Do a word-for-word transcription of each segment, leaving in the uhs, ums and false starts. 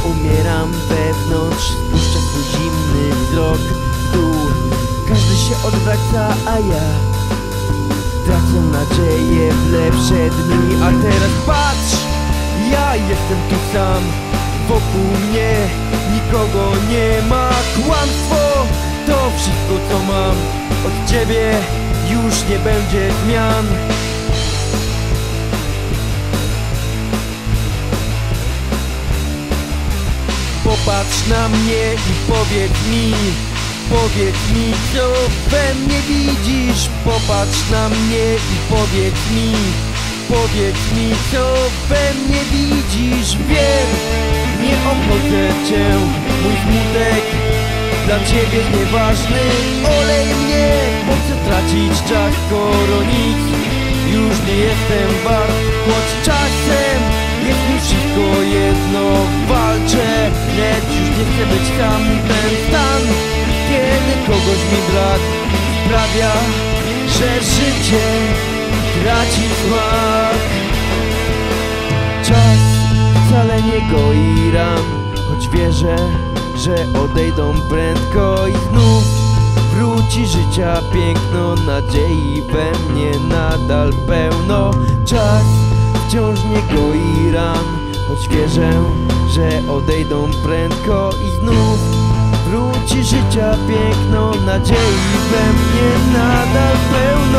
umieram wewnątrz, spuszczę swój zimny wzrok w dół. Każdy się odwraca, a ja tracę nadzieję w lepsze dni. A teraz patrz, ja jestem tu sam, wokół mnie nikogo nie ma. Kłamstwo to wszystko co mam, od ciebie już nie będzie zmian. Popatrz na mnie i powiedz mi, powiedz mi co we mnie widzisz. Popatrz na mnie i powiedz mi, powiedz mi co we mnie widzisz. Wiem, nie obchodzę cię, mój smutek dla ciebie nieważny. Olej mnie, po co tracić czas, skoro nic już nie jestem wart. Choć czasem jest mi wszystko jedno, walczę, lecz już nie chcę być sam. Ten stan, kiedy kogoś mi brak, sprawia, że życie traci smak. Czas wcale nie goi ran, choć wierzę, że odejdą prędko i znów wróci życia piękno. Nadziei we mnie nadal pełno. Czas wciąż nie goi ran, choć wierzę, że odejdą prędko i znów wróci życia piękno. Nadziei we mnie nadal pełno.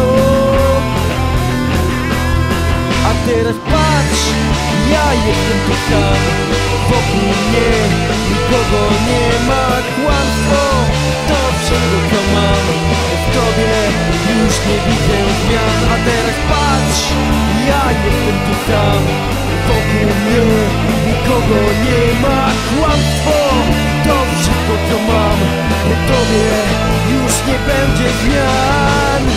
A teraz patrz, ja jestem tu sam, wokół mnie nikogo nie ma. Kłamstwo to wszystko co mam, w tobie już nie widzę zmian. A teraz patrz, ja jestem tu sam, wokół mnie nikogo nie ma. Kłamstwo to wszystko co mam, w tobie już nie będzie zmian.